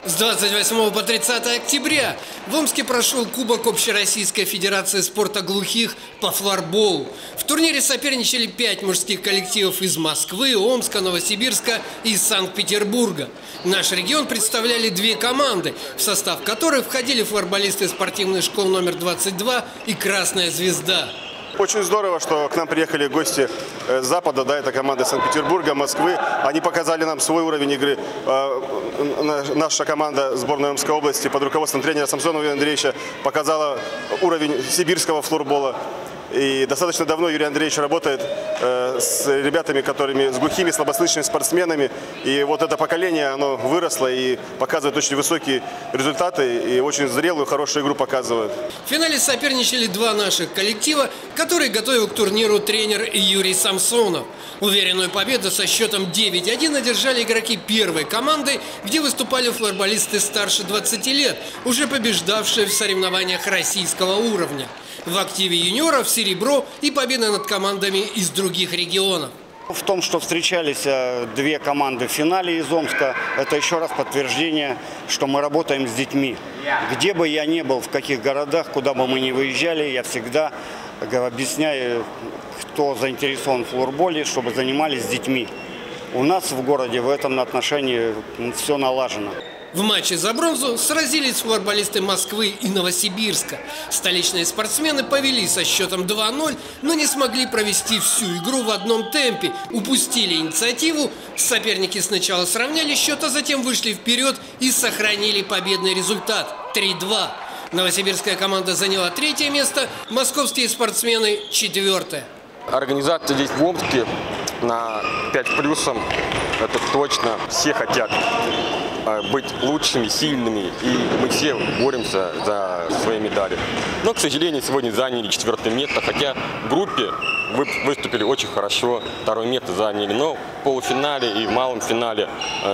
С 28 по 30 октября в Омске прошел Кубок Общероссийской Федерации спорта глухих по флорболу. В турнире соперничали 5 мужских коллективов из Москвы, Омска, Новосибирска и Санкт-Петербурга. Наш регион представляли 2 команды, в состав которых входили флорболисты спортивных школ номер 22 и «Красная звезда». Очень здорово, что к нам приехали гости с Запада, да, это команды Санкт-Петербурга, Москвы. Они показали нам свой уровень игры. Наша команда сборной Омской области под руководством тренера Самсонова Юрия Андреевича показала уровень сибирского флорбола. И достаточно давно Юрий Андреевич работает с ребятами, с глухими, слабослышащими спортсменами. И вот это поколение, оно выросло и показывает очень высокие результаты. И очень зрелую, хорошую игру показывает. В финале соперничали 2 наших коллектива, которые готовил к турниру тренер Юрий Самсонов. Уверенную победу со счетом 9-1 одержали игроки первой команды, где выступали флорболисты старше 20 лет, уже побеждавшие в соревнованиях российского уровня. В активе юниоров серебро и победа над командами из других регионов. В том, что встречались 2 команды в финале из Омска, это еще раз подтверждение, что мы работаем с детьми. Где бы я ни был, в каких городах, куда бы мы ни выезжали, я всегда объясняю, кто заинтересован в флорболе, чтобы занимались с детьми. У нас в городе в этом отношении все налажено. В матче за бронзу сразились флорболисты Москвы и Новосибирска. Столичные спортсмены повели со счетом 2-0, но не смогли провести всю игру в одном темпе, упустили инициативу. Соперники сначала сравняли счет, а затем вышли вперед и сохранили победный результат – 3-2. Новосибирская команда заняла 3-е место, московские спортсмены – 4-е. Организация здесь в Омске на 5+, это точно. Все хотят быть лучшими, сильными, и мы все боремся за свои медали. Но, к сожалению, сегодня заняли 4-е место, хотя в группе выступили очень хорошо, 2-е место заняли, но в полуфинале и в малом финале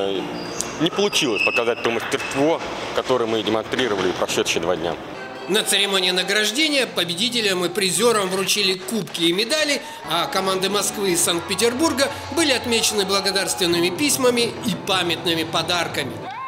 не получилось показать то мастерство, которое мы демонстрировали прошедшие 2 дня. На церемонии награждения победителям и призерам вручили кубки и медали, а команды Москвы и Санкт-Петербурга были отмечены благодарственными письмами и памятными подарками.